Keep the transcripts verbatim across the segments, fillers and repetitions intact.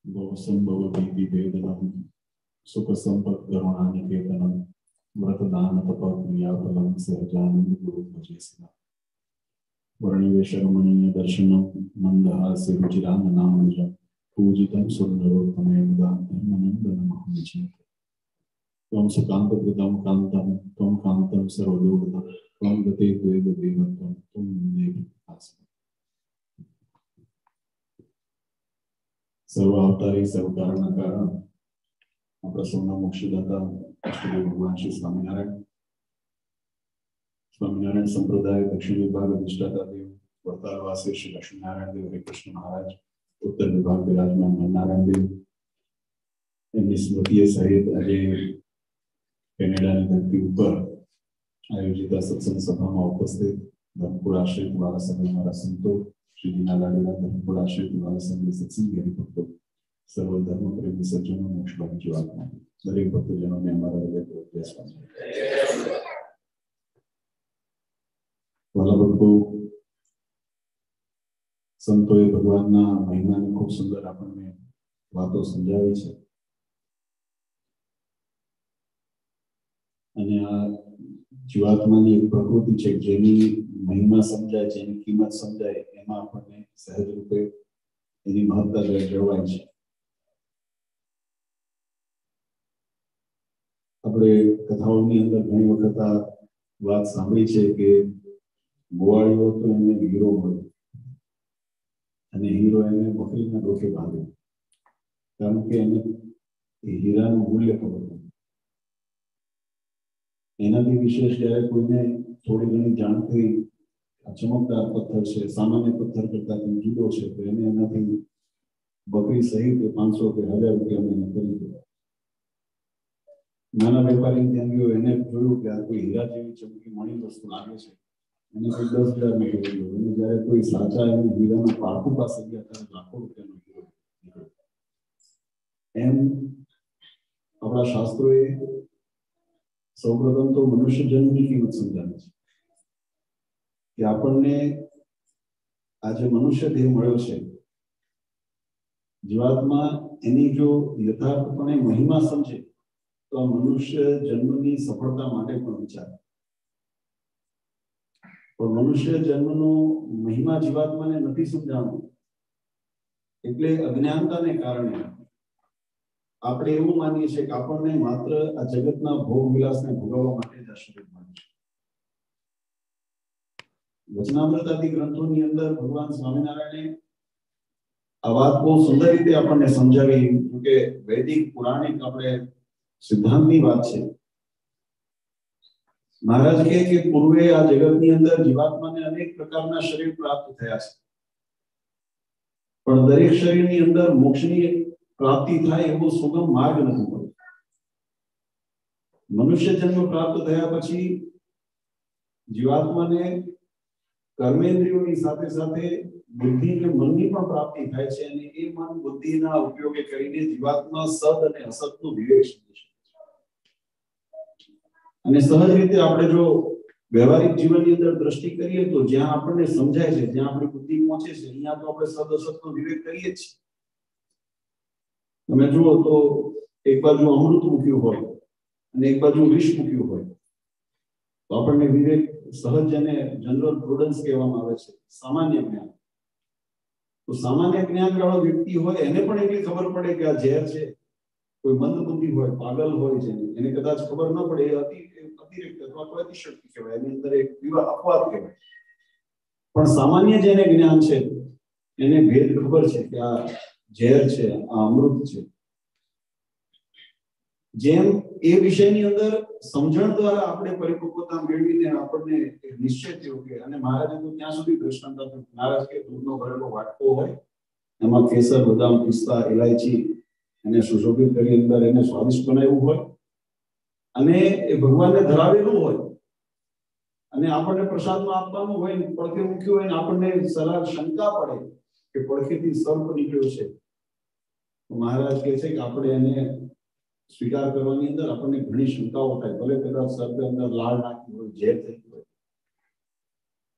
भवसंभवभीति वेदनम सुख संपत् करुणानिकेतनम व्रतदान तप क्रियाफलम सहजानंद गुरु भजेसना वर्णिवेश रमणीय दर्शनम मंदहास्य रुचिराननामृतम पूजितं सुंदरोत्तमेवदां धर्मनंदनमहं चिन्तये त्वं सुकान्तकृतं कान्तं त्वं कान्तं सर्वलोकतं त्वं गते द्वैत देवत्वं त्वं देवी आस्मि सर्व अवतारी सर्व कारण कारण अपना सोना मोक्षदाता श्री भगवान श्री स्वामीनारायण स्वामीनारायण संप्रदाय दक्षिण विभाग अधिष्ठाता देव वर्तालवासी श्री लक्ष्मीनारायण देव हरे कृष्ण महाराज उत्तर विभाग विराजमान नारायण देव એમની સ્મૃતિએ સહિત આજે કેનેડાની ધરતી ઉપર આયોજિત સત્સંગ સભામાં ઉપસ્થિત ધર્મપુર આશ્રિત વાળા સંઘ મારા સંતો શ્રી દીના લાડેલા ધર્મપુર આશ્રિત વાળા સંઘ સત્સંગી હરિભક્તો સર્વ ધર્મ પ્રેમી સજ્જનો મોક્ષભાગી જીવાત્મા દરેક ભક્તજનોને અમારા હૃદયપૂર્વક જય સ્વામી. વાલા ભક્તો, સંતોએ ભગવાનના મહિમાની ખૂબ સુંદર આપણને વાતો સમજાવી છે અને આ જીવાત્માની એક પ્રકૃતિ છે જેની મહિમા સમજાય છે, એની કિંમત સમજાય એમાં આપણને સહજ રૂપે એની મહત્તા જળવાય છે. આપણે કથાઓની અંદર ઘણી વખત આ વાત સાંભળી છે કે ગોવાળીઓ તો એને હીરો મળ્યો અને હીરો એને બકરીના ડોકે બાંધ્યો કારણ કે એને હીરાનું મૂલ્ય ખબર હતું. એનાથી વિશેષ જ્યારે કોઈને થોડી ઘણી જાણ થઈ ચમકદાર પથ્થર છે, સામાન્ય પથ્થર કરતા પણ જુદો છે, તો એને એનાથી બકરી સહિત પાંચસો કે હજાર રૂપિયા એને કરી દીધા. નાના વેપારી ત્યાં ગયો, એને જોયું કે આ કોઈ હીરા જેવી ચમકી મણી વસ્તુ લાગે છે, એને કોઈ દસ હજાર માં ગયો અને જયારે કોઈ સાચા એને હીરાના પાકુ પાસે ગયા ત્યારે લાખો રૂપિયાનો હીરો નીકળ્યો. એમ આપણા શાસ્ત્રોએ સૌપ્રથમ તો મનુષ્ય જન્મની કિંમત સમજાવી છે કે આપણને આ જે મનુષ્ય દેહ મળ્યો છે, જીવાત્મા એની જો યથાર્થપણે મહિમા સમજે તો આ મનુષ્ય જન્મની સફળતા માટે પણ વિચારે. પણ મનુષ્ય જન્મનો મહિમા જીવાત્માને નથી સમજાવતો એટલે અજ્ઞાનતાને કારણે આપણે એવું માનીએ છીએ કે આપણને માત્ર આ જગતના ભોગ વિલાસને ભોગવવા માટે જ આ શરીર મળ્યું છે. વચનામૃત આદિ ગ્રંથોની અંદર ભગવાન સ્વામિનારાયણે આ વાત બહુ સુંદર રીતે આપણને સમજાવી કે વૈદિક પુરાણિક આપણે સિદ્ધાંતની વાત છે. મહારાજ કહે કે પૂર્વે આ જગતની અંદર જીવાત્માને અનેક પ્રકારના શરીર પ્રાપ્ત થયા છે, પણ દરેક શરીરની અંદર મોક્ષની પ્રાપ્તિ થાય એવો સુગમ માર્ગ નથી મળ્યો. મનુષ્ય જન્મ પ્રાપ્ત થયા પછી જીવાત્માને કર્મેન્દ્રિયોની સાથે સાથે બુદ્ધિ અને મનની પણ પ્રાપ્તિ થાય છે અને એ મન બુદ્ધિના ઉપયોગે કરીને જીવાત્મા સદ અને અસતનો વિવેક સમજી શકે છે. અને સહજ રીતે આપણે જો વ્યવહારિક જીવનની અંદર દ્રષ્ટિ કરીએ તો જ્યાં આપણને સમજાય છે, જ્યાં આપણી બુદ્ધિ પહોંચે છે, અહીંયા તો આપણે સદ અસતનો વિવેક કરીએ જ છીએ. તમે જુઓ તો એક બાજુ અમૃત મૂક્યું હોય અને એક બાજુ વિષ મૂક્યું હોય તો આપણને વિવેક સહજ અને જનરલ પ્રુડન્સ કહેવામાં આવે છે, સામાન્ય જ્ઞાન. તો સામાન્ય જ્ઞાન વાળો વ્યક્તિ હોય એને પણ એટલી ખબર પડે કે આ ઝેર છે. કોઈ મંદ બુદ્ધિ હોય, પાગલ હોય છે, એને કદાચ ખબર ન પડે, એ અતિ અતિરિક્ત અથવા તો અતિશક્તિ કહેવાય, એની અંદર એક વિવાહ અપવાદ કહેવાય. પણ સામાન્ય જેને જ્ઞાન છે એને ભેદ ખબર છે કે આ ઝેર છે, આ અમૃત છે. જેમ એ વિષયની અંદર સમજણ દ્વારા આપણે પરિપક્વતા મેળવીને આપણને નિશ્ચય થયો કે, અને મહારાજે તો ત્યાં સુધી દૃષ્ટાંત આપ્યું, મહારાજ કે દૂધનો ભરેલો વાટકો હોય, એમાં કેસર, બદામ, પિસ્તા, ઇલાયચી એને સુશોભિત કરી અંદર એને સ્વાદિષ્ટ બનાવ્યું હોય અને એ ભગવાનને ધરાવેલું હોય અને આપણને પ્રસાદમાં આપવાનું હોય, પડખે મૂક્યું હોય ને આપણને સલાહ શંકા પડે કે પડખેથી સર્પ નીકળ્યો છે, મહારાજ કહે છે કે આપણે એને સ્વીકાર કરવાની અંદર આપણને ઘણી શંકાઓ થાય. ભલે કદાચ સર્પે અંદર લાળ નાખી હોય, ઝેર થઈ હોય.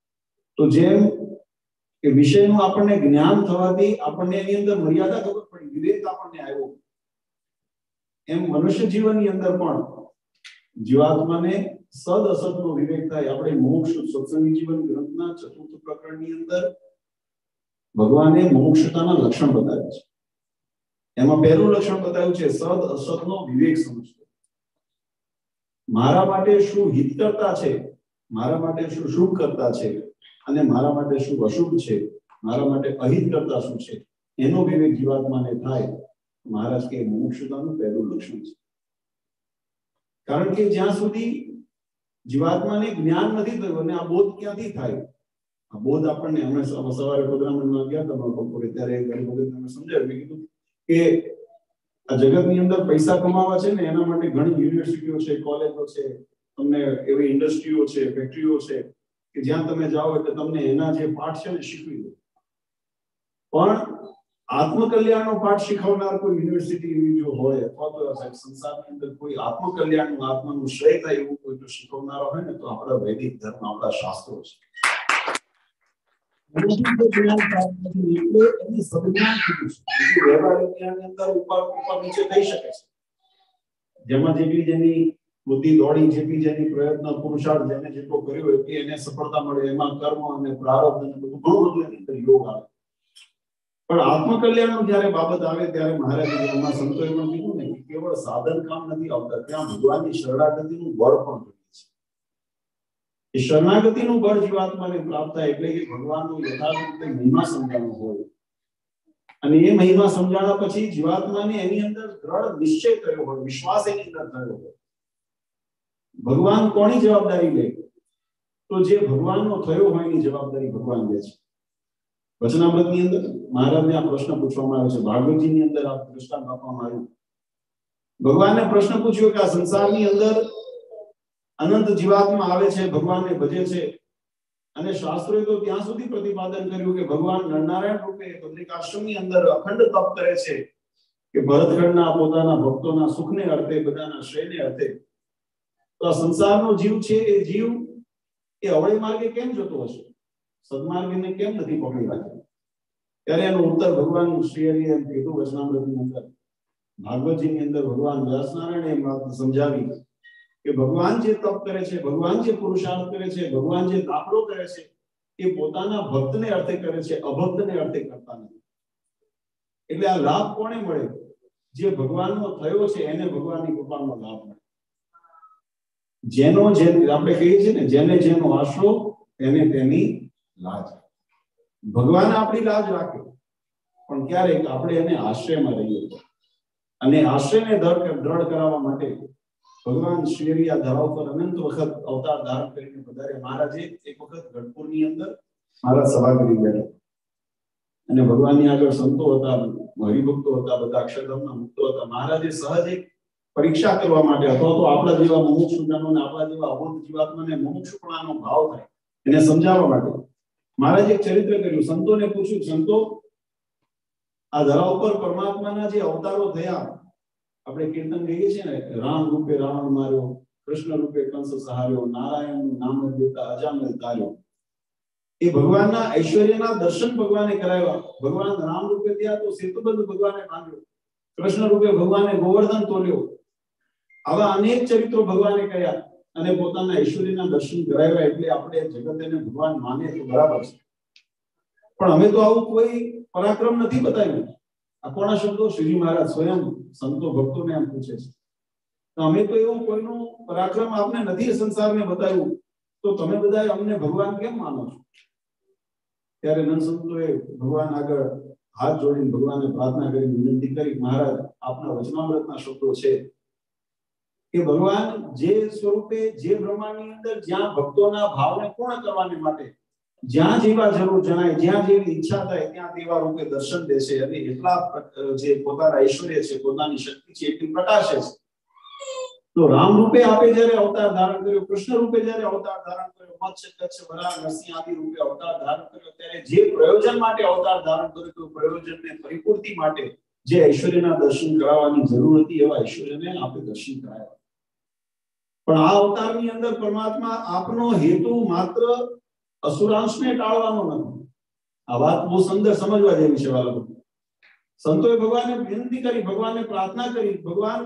તો જેમ કે વિષયનું આપણને જ્ઞાન થવાથી આપણને એની અંદર મર્યાદા ખબર પડી વિવેક આપણને આવ્યો, એમ મનુષ્ય જીવનની અંદર પણ જીવાત્માને સદ અસતનો વિવેક થાય. આપણે મોક્ષ સત્સંગી જીવન ગ્રંથના ચતુર્થ પ્રકરણની અંદર ભગવાને મોક્ષતાના લક્ષણ બતાવ્યા છે. એમાં પહેલું લક્ષણ બતાવ્યું છે સદ અસતનો વિવેક સમજતો. મારા માટે શું હિત કરતા છે, મારા માટે શું શુભ કરતા છે, અને મારા માટે શું અશુભ છે, મારા માટે અહિત કરતા શું છે, એનો વિવેક જીવાત્માને થાય. મહારાજ કે મુમુક્ષુતાનું પહેલું લક્ષણ છે. કારણ કે જ્યાં સુધી જીવાત્માને જ્ઞાન નથી થયું, અને આ બોધ ક્યાંથી થાય? આ બોધ આપણને હમણાં સવારે પધરામણમાં ગયા હતા બપોરે, ત્યારે ગરીબ વખત અમે સમજાવ્યું, મેં કીધું કે આ જગતની અંદર પૈસા કમાવા છે ને એના માટે ઘણી યુનિવર્સિટીઓ છે, કોલેજો છે, તમને એવી ઇન્ડસ્ટ્રીઓ છે, ફેક્ટરીઓ છે કે જ્યાં તમે જાઓ એટલે તમને એના જે પાઠ છે ને શીખવી દે. પણ આત્મકલ્યાણનો પાઠ શીખવનાર કોઈ યુનિવર્સિટી એવી જો હોય, અથવા તો સંસારની અંદર કોઈ આત્મકલ્યાણનું, આત્માનું શ્રેય થાય એવું કોઈ જો શીખવનારો હોય ને, તો આપણા વૈદિક ધર્મ, આપણા શાસ્ત્રો છે. જેમાં જેટલી જેની બુદ્ધિ દોડી, જેટલી જેની પ્રયત્ન પુરુષાર્થ જેને જેટલો કર્યો હોય એને સફળતા મળે. એમાં કર્મ અને પ્રારબ્ધ અને બધું ઘણું બધું એની અંદર યોગ આવે. પણ આત્મકલ્યાણનું જ્યારે બાબત આવે ત્યારે મહારાજે એમાં સંતોએ પણ કીધું ને કે કેવળ સાધન કામ નથી આવતા, ત્યાં ભગવાનની શરણાગતિનું બળ પણ જોઈએ છે. એ શરણાગતિનું બળ જીવાત્માને પ્રાપ્ત થાય એટલે કે ભગવાનનો યથાર્થ રીતે મહિમા સમજાવવો હોય, અને એ મહિમા સમજાવ્યા પછી જીવાત્માને એની અંદર દ્રઢ નિશ્ચય થયો હોય, વિશ્વાસ એની અંદર થયો હોય. ભગવાન કોની જવાબદારી લે? તો જે ભગવાનનો થયો હોય એની જવાબદારી ભગવાન લે છે. વચનામૃતની અંદર મહારાજને આ પ્રશ્ન પૂછવામાં આવ્યો છે. ભાગવતજીની અંદર આ દ્રષ્ટાંત આપવામાં આવ્યું. ભગવાનને પ્રશ્ન પૂછ્યો કે આ સંસારની અંદર અનંત જીવાત્મા આવે છે, ભગવાનને ભજે છે, અને શાસ્ત્રોએ તો ત્યાં સુધી પ્રતિપાદન કર્યું કે ભગવાન નરનારાયણ રૂપે બદ્રિકાશ્રમની અંદર અખંડ તપ કરે છે કે ભરતખંડના પોતાના ભક્તોના સુખને અર્થે, બધાના શ્રેયને અર્થે. તો આ સંસારનો જીવ છે, એ જીવ એ અવળી માર્ગે કેમ જતો હશે? સદમાર્ગને કેમ નથી પકડી રાખ્યો? ત્યારે એનો ઉત્તર ભગવાન શ્રી હરિએ એમ કીધું વચનામૃતની અંદર, ભાગવતજીની અંદર ભગવાન વ્યાસનારાયણે એમ વાત સમજાવી કે ભગવાન જે તપ કરે છે, ભગવાન જે પુરુષાર્થ કરે છે, ભગવાન જે દાખલો કરે છે, એ પોતાના ભક્તને અર્થે કરે છે, અભક્તને અર્થે કરતા નથી. એટલે આ લાભ કોને મળે? જે ભગવાનનો થયો છે એને ભગવાનની કૃપાનો લાભ મળે. જેનો જે આપણે કહીએ છીએ ને, જેને જેનો આશરો એને તેની લાજ. ભગવાન આપણી લાજ રાખે, પણ ક્યારેક આપણે એને આશ્રયમાં રહીએ, અને આશ્રયને દ્રઢ કરાવવા માટે ભગવાન શ્રી આ ધરાવ પર અનંત વખત અવતાર ધારણ કરીને પધાર્યા. મહારાજે એક વખત ગઢપુરની અંદર મહારાજ સભા કરી બેઠા, અને ભગવાનની આગળ સંતો હતા, હરિભક્તો હતા, બધા અક્ષરધામના મુક્તો હતા. મહારાજે સહજ એક પરીક્ષા કરવા માટે, અથવા તો આપણા જેવા મુમુક્ષુજનોને, આપણા જેવા અબોધ જીવાત્માને મુમુક્ષુપણાનો ભાવ થાય એને સમજાવવા માટે મહારાજે એક ચરિત્ર કર્યું. સંતોને પૂછ્યું, સંતો આ ધરા ઉપર પરમાત્માના જે અવતારો થયા, આપણે કીર્તન કહીએ છીએ ને, રામ રૂપે રાવણ માર્યો, કૃષ્ણ રૂપે કંસ સહાર્યો, નારાયણનું નામ દેતા અજામિલ તાર્યો. એ ભગવાનના ઐશ્વર્યના દર્શન ભગવાને કરાવ્યા. ભગવાન રામ રૂપે થયા તો સેતુબંધ ભગવાને બાંધ્યો, કૃષ્ણ રૂપે ભગવાને ગોવર્ધન તોલ્યો. આવા અનેક ચરિત્રો ભગવાને કર્યા અને પોતાના ઐશ્વર્યના દર્શન કરાવ્યા. એટલે આપણે જગત એને ભગવાન માને તો બરાબર છે, પણ અમે તો આવું કોઈ પરાક્રમ નથી બતાવ્યું. આ કોના શબ્દો? શ્રીજી મહારાજ સ્વયં સંતો ભક્તોને એમ પૂછે છે. તો અમે તો એવું કોઈનું પરાક્રમ આપને નથી સંસારને બતાવ્યું, તો તમે બધા અમને ભગવાન કેમ માનો છો? ત્યારે નંદ સંતોએ ભગવાન આગળ હાથ જોડીને ભગવાનને પ્રાર્થના કરી, વિનંતી કરી, મહારાજ આપના વચનામૃતના શબ્દો છે કે ભગવાન જે સ્વરૂપે, જે બ્રહ્માંડની અંદર જ્યાં ભક્તોના ભાવને પૂર્ણ કરવાને માટે જ્યાં જેવા જરૂર જણાય, જ્યાં જેવી ઈચ્છા થાય ત્યાં તેવા રૂપે દર્શન દેશે, અને એટલા જે પોતાના ઐશ્વર્ય છે, પોતાની શક્તિ છે, એટલી પ્રકાશે છે. તો રામ રૂપે આપે જ્યારે અવતાર ધારણ કર્યો, કૃષ્ણ રૂપે જ્યારે અવતાર ધારણ કર્યો, મત્સ્ય કચ્છ વરાહ નરસિંહ આદિ રૂપે અવતાર ધારણ કર્યો, ત્યારે જે પ્રયોજન માટે અવતાર ધારણ કર્યો તો પ્રયોજનને પરિપૂર્તિ માટે જે ઐશ્વર્યના દર્શન કરાવવાની જરૂર હતી, એવા ઐશ્વર્યને આપણે દર્શન કરાવ્યા. પણ આ અવતારની અંદર પરમાત્મા આપનો હેતુ માત્ર અસુરાંશને ટાળવાનો નથી. આ વાત બહુ સુંદર સમજવા જેવી છે વાલા. સંતોએ ભગવાનને વિનંતી કરી, ભગવાનને પ્રાર્થના કરી, ભગવાન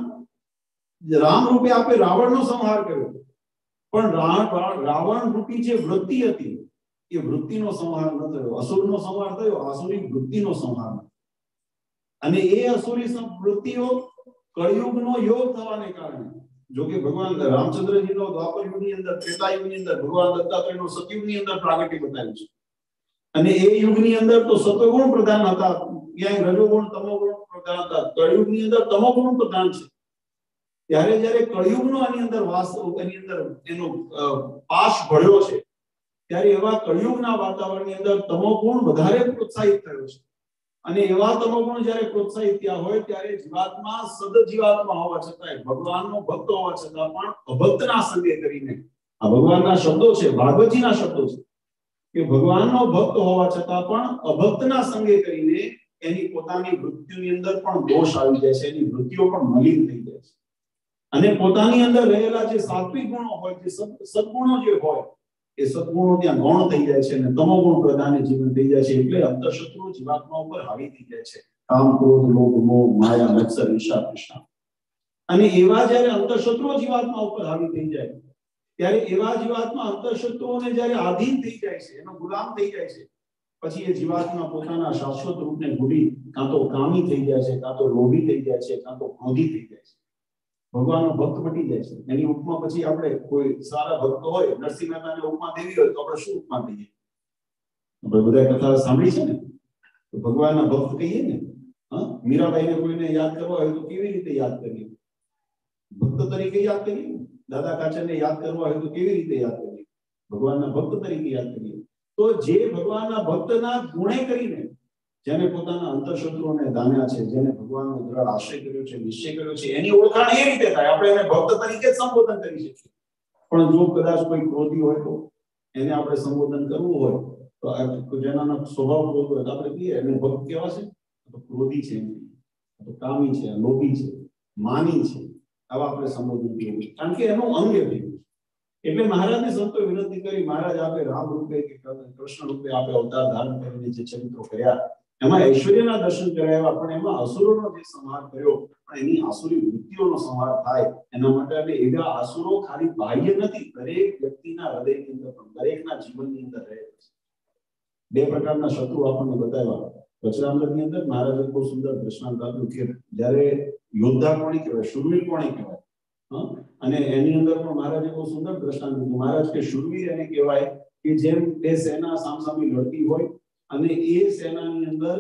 રામ રૂપે આપે રાવણનો સંહાર કર્યો, પણ રાવણ રૂપી જે વૃત્તિ હતી એ વૃત્તિનો સંહાર ન થયો, અસુરનો સંહાર થયો, આસુરી વૃત્તિનો સંહાર. અને એ અસુરી વૃત્તિઓ કળિયુગનો યોગ થવાને કારણે, જો કે ભગવાન રામચંદ્રજીનો દ્વાપર યુગની અંદર, ત્રેતા યુગની અંદર, ભગવાન દત્તાત્રેયનો સતયુગની અંદર પ્રાગટ્ય બતાવ્યું છે. અને એ યુગની અંદર તો સત્વગુણ પ્રધાન હતા, ક્યાંય રજોગુણ તમોગુણ પ્રધાન હતા. કળિયુગની અંદર તમોગુણ પ્રધાન છે. ત્યારે જ્યારે કળિયુગનો આની અંદર વાસ એની અંદર એનો પાશ ભળ્યો છે, ત્યારે એવા કળિયુગના વાતાવરણની અંદર તમોગુણ વધારે પ્રોત્સાહિત થયો છે. અને એવા તમોગુણ જ્યારે પ્રોત્સાહિત થયા હોય ત્યારે જીવાત્મા સદ જીવાત્મા હોવા છતાં, ભગવાનનો ભક્ત હોવા છતાં પણ અભક્તના સંગે કરીને, આ ભગવાનના શબ્દો છે, ભાગવતજીના શબ્દો છે, કે ભગવાનનો ભક્ત હોવા છતાં પણ અભક્તના સંગે કરીને એની પોતાની વૃત્તિની અંદર પણ દોષ આવી જાય છે, એની વૃત્તિઓ પણ મલિન થઈ જાય છે. અને પોતાની અંદર રહેલા જે સાત્વિક ગુણો હોય, જે સદગુણો જે હોય, એ સદગુણો ત્યાં ગૌણ થઈ જાય છે અને તમોગુણ પ્રધાન જીવન થઈ જાય છે. એટલે અંતઃશત્રુ જીવાત્મા ઉપર હાવી થઈ જાય છે. કામ, ક્રોધ, લોભ, મોહ, માયા, મત્સર, ઈર્ષા, તૃષ્ણા. અને એવા જ્યારે અંતઃશત્રુ જીવાત્મા ઉપર હાવી થઈ જાય, ત્યારે એવા જીવાત્મા અંતઃશત્રુઓને જ્યારે આધીન થઈ જાય છે, એનો ગુલામ થઈ જાય છે, પછી એ જીવાત્મા પોતાના શાશ્વત રૂપને ભૂલી કાં તો કામી થઈ જાય છે, કાં તો લોભી થઈ જાય છે, કાં તો ક્રોધી થઈ જાય છે. ભગવાનનો ભક્ત મટી જાય છે. એની ઉપમા પછી આપણે કોઈ સારા ભક્ત હોય, નરસિંહ મહેતાને ઉપમા દેવી હોય તો આપણે શું ઉપમા દઈએ? આપણે બધા કથા સાંભળી છે ને, તો ભગવાનના ભક્ત કહીએ ને. હા, મીરાબાઈને કોઈને યાદ કરવા હોય તો કેવી રીતે યાદ કરીએ? ભક્ત તરીકે યાદ કરીએ. દાદા કાચરને યાદ કરવા હોય તો કેવી રીતે યાદ કરીએ? ભગવાનના ભક્ત તરીકે યાદ કરીએ. તો જે ભગવાનના ભક્તના ગુણે કરીને, જેને પોતાના અંતઃશત્રુઓને દાન્યા છે, જેને ભગવાનનો દ્રઢ આશ્રય કર્યો છે, નિશ્ચય કર્યો છે, એની ઓળખાણ એ રીતે થાય. આપણે એને ભક્ત તરીકે જ સંબોધન કરી શકીએ. પણ જો કદાચ કોઈ ક્રોધી હોય તો એને આપણે સંબોધન કરવું હોય તો જેનાનો સ્વભાવ ક્રોધ હોય તો આપણે કહીએ એને ભક્ત કેવા છે? તો ક્રોધી છે, તો કામી છે, લોભી છે, માની છે, આવા આપણે સંબોધન કરીએ, કારણ કે એનું અંગ એ થયું. એટલે મહારાજને સંતોએ વિનંતી કરી, મહારાજ આપે રામ રૂપે કે કૃષ્ણ રૂપે આપે અવતાર ધારણ કરીને જે ચરિત્રો કર્યા, એમાં ઐશ્વર્યના દર્શન કરાવ્યા, પણ એમાં અસુરોનો જે સંહાર કર્યો, પણ એની આસુરી વૃત્તિઓનો સંહાર થાય એના માટે આપણે એવા આસુરો ખાલી બાહ્ય નથી, દરેક વ્યક્તિના હૃદયની અંદર પણ, દરેકના જીવનની અંદર રહે છે. બે પ્રકારના શત્રુ આપણને બતાવ્યા. વચનામૃતની અંદર મહારાજે બહુ સુંદર દ્રષ્ટાંત આપ્યું કે જ્યારે યોદ્ધા કોને કહેવાય, શૂરવીર કોને કહેવાય. હા, અને એની અંદર પણ મહારાજે બહુ સુંદર દ્રષ્ટાંત દીધું. મહારાજ કે શૂરવીર એને કહેવાય કે જેમ બે સેના સામસામે લડતી હોય અને એ સેનાની અંદર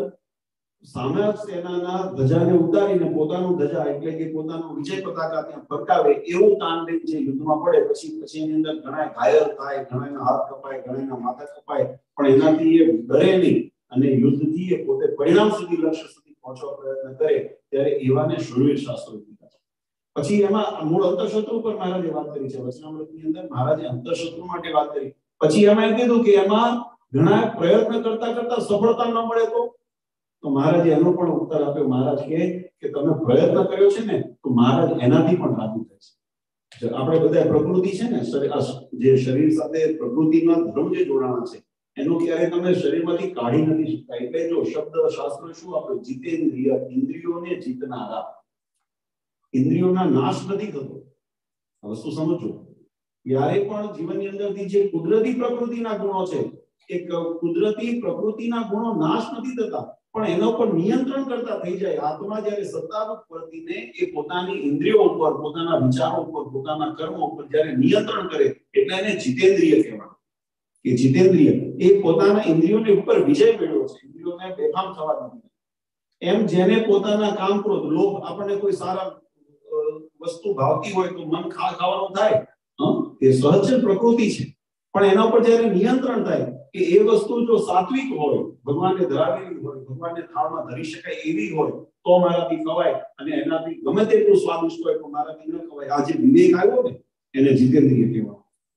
સામે સેનાના ધજાને ઉતારીને પોતાનું ધજા એટલે કે પોતાનું વિજય પતાકા ત્યાં ફરકાવે, એવું તાન લઈને જે યુદ્ધમાં પડે, પછી પછી એની અંદર ઘણા ઘાયલ થાય, ઘણાના હાથ કપાય, ઘણાના માથા કપાય, પણ એનાથી એ ડરે નહીં અને યુદ્ધથી એ પોતે પરિણામ સુધી, લક્ષ્ય સુધી પહોંચવા પ્રયત્ન કરે, ત્યારે એવાને શૂરવીર શાસ્ત્રો કીધા છે. પછી એમાં મૂળ અંતઃશત્રુ પર મહારાજે વાત કરી છે. વચનામૃતની અંદર મહારાજે અંતઃશત્રુ માટે વાત કરી. પછી એમાં એમ કીધું કે એમાં ઘણા પ્રયત્ન કરતા કરતા સફળતા ન મળે તો તો મહારાજે એનો પણ ઉત્તર આપ્યો. મહારાજ કહે કે તમે પ્રયત્ન કર્યો છે ને, તો મહારાજ એનાથી પણ રાજી થાય છે. આપણે બધા પ્રકૃતિ છે ને, જે શરીર સાથે પ્રકૃતિના ધર્મ જે જોડાણા છે, એનો ક્યારે તમે શરીરમાંથી કાઢી નથી શકતા. એટલે જો શબ્દ શાસ્ત્ર શું આપણે જીતેન્દ્રિય, ઇન્દ્રિયોને જીતનારા, ઇન્દ્રિયોના નાશ નથી થતો. આ વસ્તુ સમજો. ત્યારે પણ જીવનની અંદરથી જે કુદરતી પ્રકૃતિના ગુણો છે, એ કુદરતી પ્રકૃતિના ગુણો નાશ નથી થતા, પણ એના ઉપર નિયંત્રણ કરતા થઈ જાય. આત્મા જ્યારે સત્તારૂપ વર્તીને એ પોતાની ઇન્દ્રિયો ઉપર, પોતાના વિચારો ઉપર, પોતાના કર્મો ઉપર જ્યારે નિયંત્રણ કરે, એટલે એને જીતેન્દ્રિય કહેવાય. કે જીતેન્દ્રિય એ પોતાના ઇન્દ્રિયોની ઉપર વિજય મેળવ્યો છે, ઇન્દ્રિયોને બેફામ થવા નથી. એમ જેને પોતાના કામ, ક્રોધ, લોભ, આપણને કોઈ સારા વસ્તુ ભાવતી હોય તો મન ખા ખાવાનું થાય, એ સહજ પ્રકૃતિ છે. પણ એના ઉપર જ્યારે નિયંત્રણ થાય કે એ વસ્તુ જો સાત્વિક હોય, ભગવાનને ધરાવેલી હોય, ભગવાનને થાળમાં ધરી શકાય એવી હોય, તો મારાથી ખવાય. અને એનાથી ગમે તેટલું સ્વાદિષ્ટ હોય તો મારાથી ન ખવાય. આ જે વિવેક આવ્યો ને, એને જીતેન્દ્રિય કહેવાય.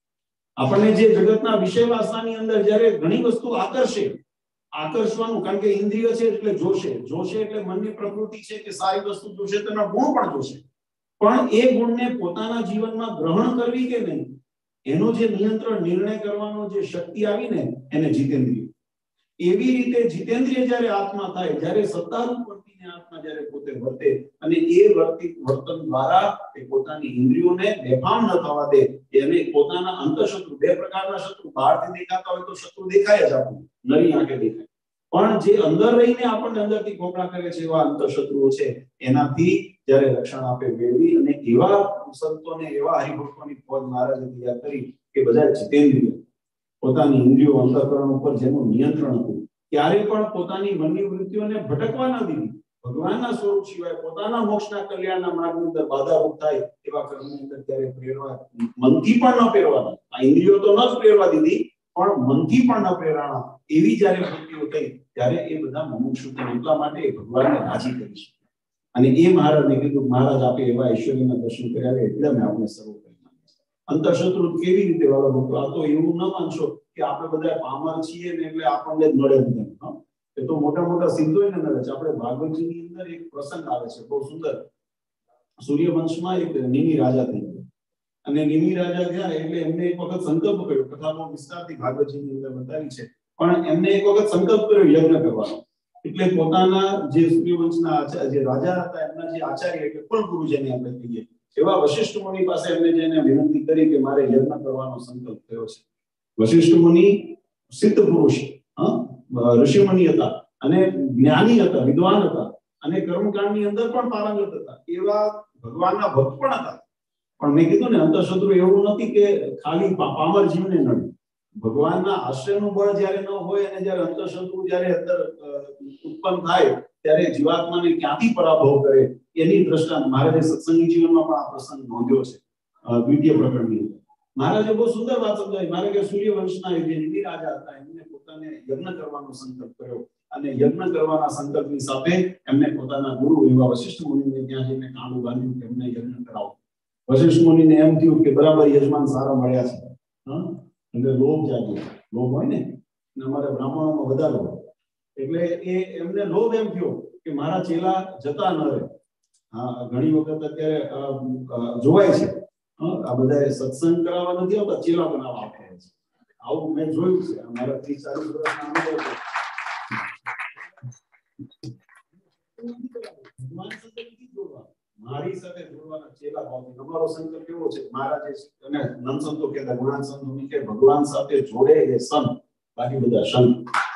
આપણને જે જગતના વિષય વાસનાની અંદર જ્યારે ઘણી વસ્તુ આકર્ષે, આકર્ષવાનું, કારણ કે ઇન્દ્રિય છે એટલે જોશે, જોશે એટલે મનની પ્રકૃતિ છે કે સારી વસ્તુ જોશે, તેના ગુણ પણ જોશે. પણ એ ગુણને પોતાના જીવનમાં ગ્રહણ કરવી કે નહીં, એનો જે નિયંત્રણ, નિર્ણય કરવાનો જે શક્તિ આવી ને, એને જીતેન્દ્રિય. એવી રીતે જીતેન્દ્રિય જ્યારે આત્મા થાય, જ્યારે સત્તારૂપ વર્તીને આત્મા જ્યારે પોતે વર્તે અને એ વર્તી વર્તન દ્વારા એ પોતાની ઇન્દ્રિયોને બેફામ ન થવા દે, એને પોતાના અંતઃશત્રુ, બે પ્રકારના શત્રુ, બહારથી દેખાતા હોય તો શત્રુ દેખાય જ આપણને, નરી આંખે દેખાય, પણ જે અંદર રહીને આપણને અંદરથી ખોખલા કરે છે એવા અંતઃશત્રુઓ છે, એનાથી જ્યારે રક્ષણ આપે મેળવી અને એવા સંતોને, એવા હરિભક્તોની ફોજ મહારાજે તૈયાર કરી કે બધા જીતેન્દ્રિય, પોતાની ઇન્દ્રિયો અંતઃકરણ ઉપર જેનું નિયંત્રણ હતું, ક્યારે પણ પોતાની મનની વૃત્તિઓને ભટકવા ન દીધી, ભગવાનના સ્વરૂપ સિવાય પોતાના મોક્ષના કલ્યાણના માર્ગની અંદર બાધારૂપ થાય એવા કર્મની અંદર ત્યારે પ્રેરવા, મનથી પણ ન પ્રેરવાના, આ ઇન્દ્રિયો તો ન જ પ્રેરવા દીધી પણ મનથી પણ ન પ્રેરણા, એવી જ્યારે વૃત્તિઓ થઈ ત્યારે એ બધા મુમુક્ષુ થયા. એટલા માટે ભગવાનને રાજી કરી શકે અને એ મહારાજને કીધું, મહારાજ આપે એવા ઐશ્વર્યના દર્શન કર્યા એટલે મેં આપણે સર્વ કરી નાખ્યા. અંતઃશત્રુ કેવી રીતે વાળો ભક્તો, આ તો એવું ન માનશો કે આપણે બધા પામર છીએ ને એટલે આપણને જ નડે બધા, એ તો મોટા મોટા સિદ્ધોને નડે છે. આપણે ભાગવતજીની અંદર એક પ્રસંગ આવે છે બહુ સુંદર, સૂર્યવંશમાં એક નિમિ રાજા થઈ ગયા અને નિમિ રાજા થયા એટલે એમને એક વખત સંકલ્પ કર્યો, કથામાં વિસ્તારથી ભાગવતજીની અંદર બતાવી છે, પણ એમને એક વખત સંકલ્પ કર્યો યજ્ઞ કરવાનો. એટલે પોતાના જે સૂર્યવંશના જે રાજા હતા એમના જે આચાર્ય એટલે કુલગુરુ જેને આપણે કહીએ એવા વશિષ્ઠ મુનિ પાસે એમને જઈને વિનંતી કરી કે મારે યજ્ઞ કરવાનો સંકલ્પ થયો છે. વશિષ્ઠ મુનિ સિદ્ધ પુરુષ, ઋષિમુનિ હતા અને જ્ઞાની હતા, વિદ્વાન હતા અને કર્મકાંડની અંદર પણ પારંગત હતા, એવા ભગવાનના ભક્ત પણ હતા. પણ મેં કીધું ને, અંતઃશત્રુ એવું નથી કે ખાલી પામર જીવને નડે. ભગવાનના આશ્રયનું બળ જ્યારે ન હોય અને જ્યારે અંતઃશત્રુ જ્યારે અંદર ઉત્પન્ન થાય ત્યારે જીવાત્માને ક્યાંથી પરાભવ કરે એની દ્રષ્ટાંત મહારાજે સત્સંગી જીવનમાં પણ આ પ્રસંગ નોંધ્યો છે. દ્વિતીય પ્રકરણની અંદર મહારાજે બહુ સુંદર વાત સમજાવી. મારે કે સૂર્યવંશના જે નિમિ રાજા હતા એમને પોતાને યજ્ઞ કરવાનો સંકલ્પ કર્યો અને યજ્ઞ કરવાના સંકલ્પની સાથે એમને પોતાના ગુરુ એવા વશિષ્ઠ મુનિને ત્યાં જઈને કાંડું બાંધ્યું કે એમને યજ્ઞ કરાવો. વશિષ્ઠ મુનિને એમ થયું કે બરાબર યજમાન સારા મળ્યા છે, હા, એટલે લોભ જાગ્યો, લોભ હોય ને અમારે બ્રાહ્મણોમાં વધારે હોય, એટલે એ એમને લોભ એમ થયો કે મારા ચેલા જતા ન રહે. હા, ઘણી વખત અત્યારે જોવાય છે, આ બધા સત્સંગ કરાવવા નથી આવતા, ચેલા બનાવવા આવતા હોય છે. આવું મેં જોયું છે અમારા ત્રીસ ચાલીસ વર્ષના અનુભવ છે. મારી સાથે જોડવાના ચેલા ભાવથી અમારો સંકલ્પ કેવો છે, મહારાજે અને નંદ સંતો કહેતા, ગુણાન સંતો કે ભગવાન સાથે જોડે એ સંત, બાકી બધા સંત.